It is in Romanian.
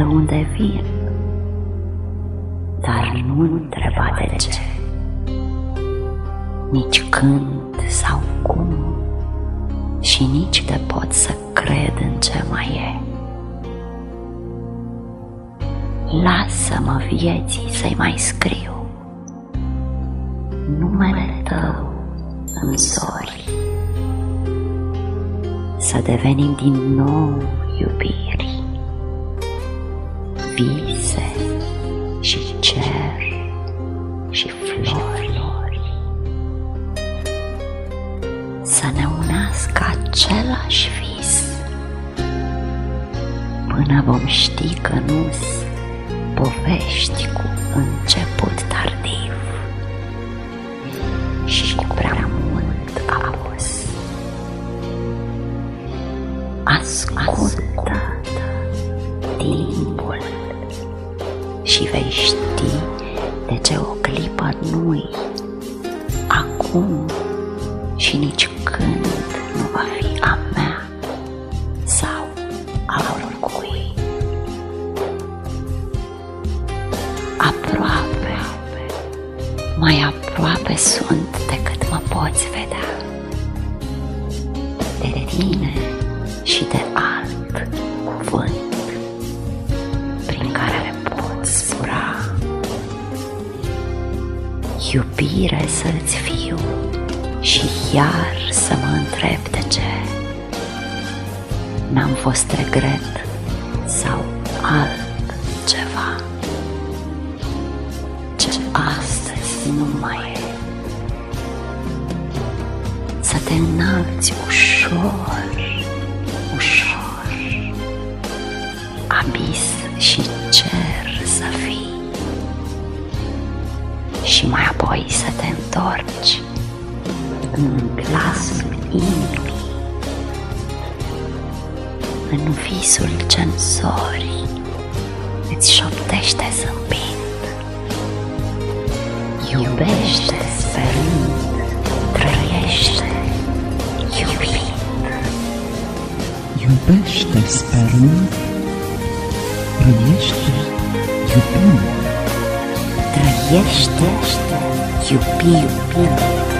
unde vin, dar nu întreba de ce, nici când sau cum, și nici de pot să cred în ce mai e. Lasă-mă vieții să-i mai scriu numele tău în zori, să devenim din nou iubiri, vise și cer și flori, să ne unească același vis, până vom ști că nu-s povești cu început tardiv și cu prea mult apus. Ascultă timpul și vei ști de ce o clipă nu-i acum și nici când nu va fi a mea sau a oricui. Aproape, mai aproape sunt decât mă poți vedea, de tine și de alt cuvânt prin care pot zbura. Iubire să-ți fiu și iar să mă întreb de ce n-am fost regret sau altceva ce astăzi nu mai e. Să te înalți ușor, ușor, abis și cer să fii, și mai apoi să te întorci în glasul inimii, în visul ce-n zori îți șoptește zâmbind. Iubește sperând, trăiește iubind. Iubește sperând, trăiește iubind. Trăiește iubind.